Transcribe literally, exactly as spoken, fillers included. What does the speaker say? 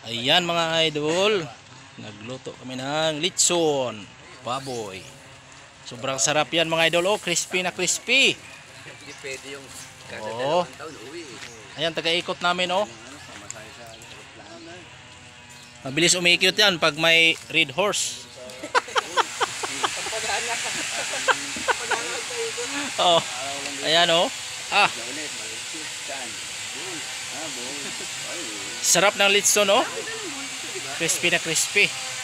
Ayan mga idol, nagluto kami ng litson baboy. Sobrang sarap yan mga idol. Oh, crispy na crispy. Hindi pwede yung kada Oo. dalawang taon uwi. Ayan, taga-ikot namin oh. Mabilis umiikot yan pag may red horse. Oh, ayan oh. Ah, sarap ng litson oh. Crispy na crispy.